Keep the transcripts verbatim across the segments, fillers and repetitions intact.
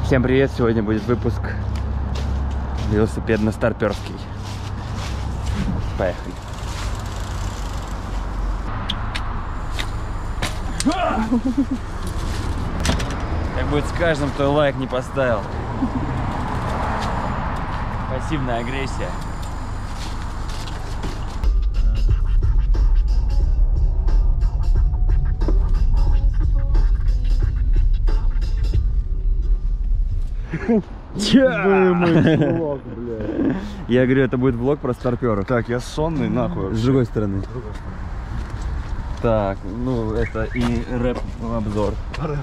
Всем привет! Сегодня будет выпуск велосипедно-старперский. Поехали! Как будет с каждым, кто лайк не поставил. Пассивная агрессия. Влог, бля. Я говорю, это будет влог про старперов. Так, я сонный, нахуй. С другой стороны. Так, ну это и рэп-обзор.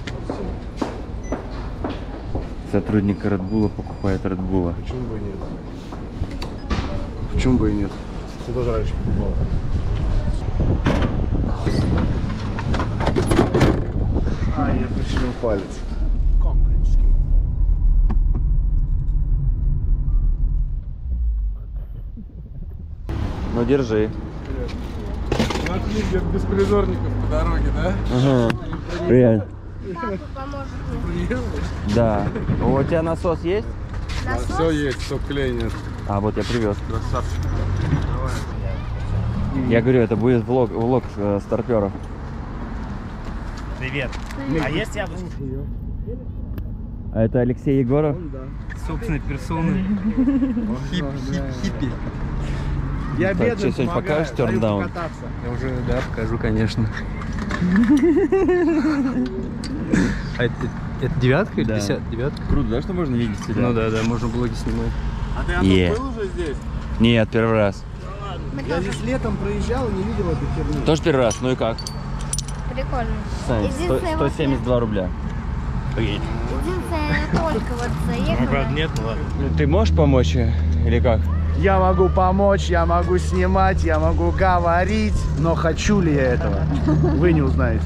Сотрудник Red Bull покупает Red Bull. Почему бы и нет? Почему бы и нет? Ты тоже раньше покупал. А, я починил палец. Ну держи. Нашли где беспризорников по дороге, да? Ага. Реально. Поможет мне. Да. У тебя насос есть? Насос? Все есть, все клей нет. А вот я привез. Красавчик. Я говорю, это будет влог, влог э, старперов. Привет. Привет. А есть яблочко? А это Алексей Егоров? Собственной персоны. Хиппи. Я Так, что, сегодня покажешь терндаун? Я уже, да, покажу, конечно. А это, это девятка или Да. десятка? Девятка? Круто, да, что можно видеть себя? Ну да, да, можно блоги снимать. А ты, Е. Антон, был уже здесь? Нет, первый раз. Мы Я тоже. здесь летом проезжал и не видел эту херню. Тоже первый раз, ну и как? Прикольно. Сань, Единственное, сто семьдесят два рубля. Единственное, только вот заехала. нет, ну ладно. Ты можешь помочь э, или как? Я могу помочь, я могу снимать, я могу говорить, но хочу ли я этого, вы не узнаете.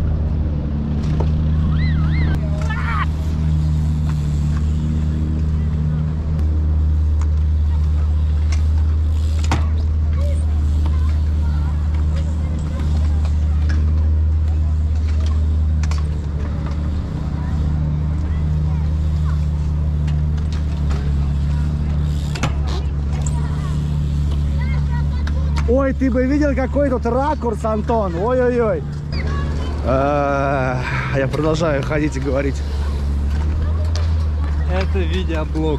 Ой, ты бы видел, какой тут ракурс, Антон. Ой-ой-ой. Я продолжаю ходить и говорить. Это видеоблог.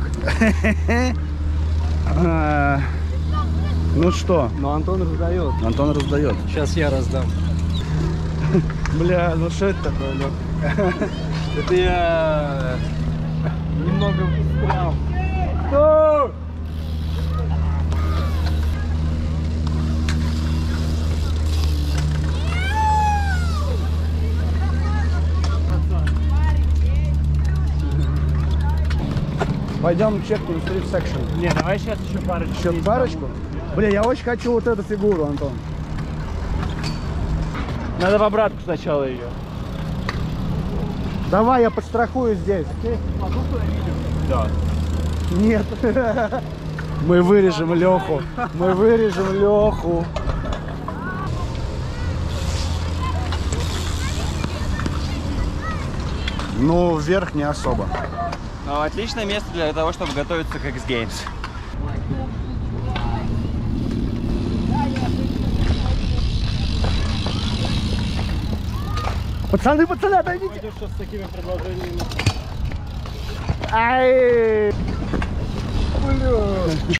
А, Ну что, Но Антон раздает. Антон раздает. Сейчас я раздам. Бля, ну что это такое, ну? Это я немного встрял. Пойдем чекнем стрит секшн. Не, давай сейчас еще парочку. Еще парочку? Бля, я очень хочу вот эту фигуру, Антон. Надо в обратку сначала ее. Давай, я подстрахую здесь. Да. Нет. Мы вырежем Леху. Мы вырежем Леху. Ну, вверх не особо. Ну, отличное место для того, чтобы готовиться к X Games. Пацаны, пацаны, отойдите. Пойдешь сейчас с такими предложениями. Ай! Бля.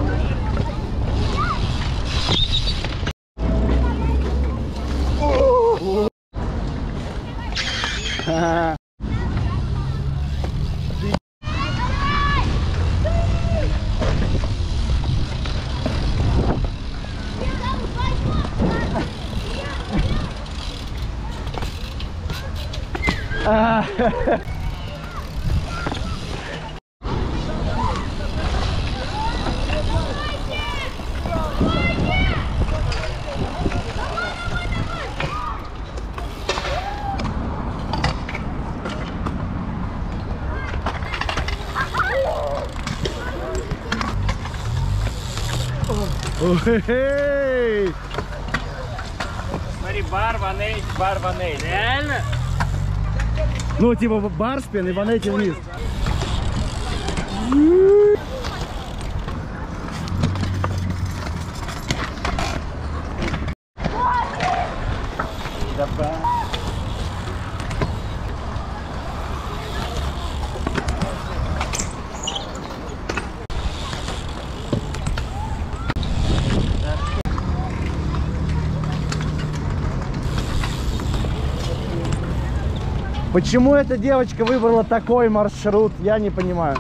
Ха-ха. А. Ой-хей! Смотри, бар, ванель, бар, ванель. Реально? Ну, типа бар спин и ванети вниз. Почему эта девочка выбрала такой маршрут, я не понимаю.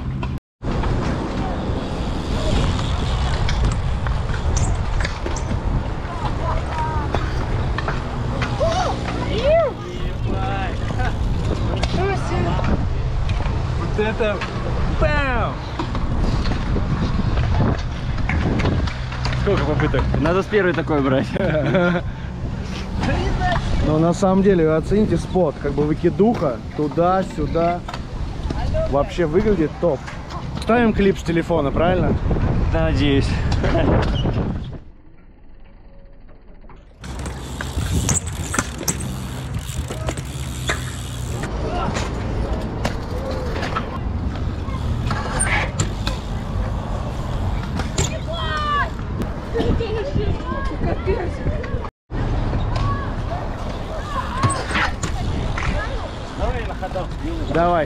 Вот это... Бам! Сколько попыток? Надо с первой такой брать. Но на самом деле, вы оцените спот, как бы выкидуха, туда-сюда. Вообще выглядит топ. Ставим клип с телефона, правильно? Да, надеюсь. Давай.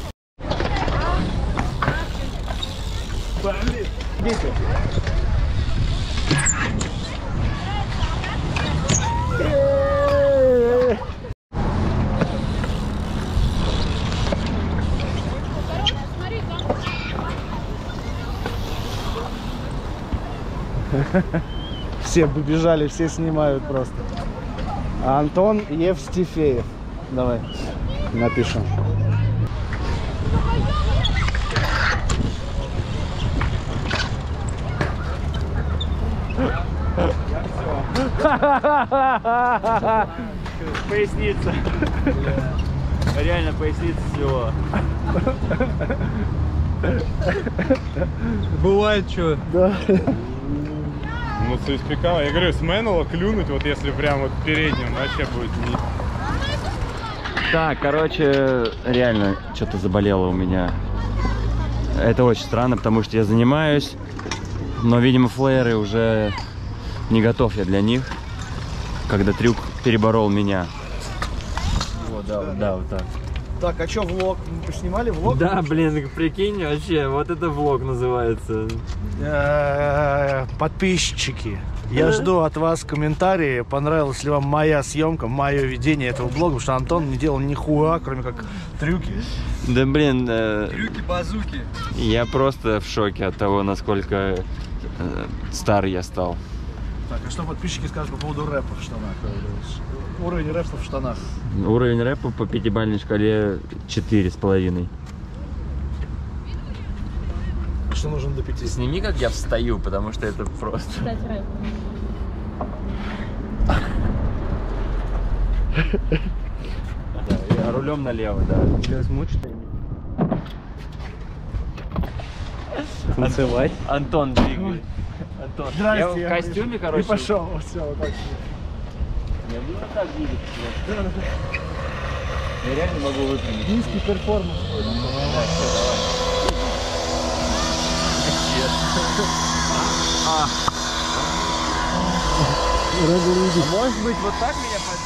Идите. Все побежали, все снимают просто. Антон Евстифеев. Давай напишем. Поясница. Реально поясница всего. Бывает что. Да. Ну, с испекала. Я говорю, с Меннелла клюнуть, вот если прям вот передним, вообще будет не... Так, короче, реально что-то заболело у меня. Это очень странно, потому что я занимаюсь, но, видимо, флееры уже не готов я для них, когда трюк переборол меня. Вот, да, вот, да, вот так. Так, а что влог? Мы поснимали влог? Да, блин, прикинь, вообще, вот это влог называется. Э, Подписчики, я жду от вас комментарии, понравилась ли вам моя съемка, мое ведение этого влога, потому что Антон не делал нихуя, кроме как трюки. Да, блин, э, Трюки-базуки. я просто в шоке от того, насколько э, старый я стал. Так, а что подписчики скажут по поводу рэпа в штанах? Уровень рэпа в штанах. Уровень рэпа по пятибалльной шкале четыре с половиной. Что нужно до пяти? Сними, как я встаю, потому что это просто... Да, я рулем налево, да. Танцевать. Антон двигай. Антон, я в костюме, короче. И пошел, все, вот так. Я буду так двигаться. Я реально могу выпрямить. Низкий перформанс. Да, все, давай. А. Рада увидеть. Может быть, вот так меня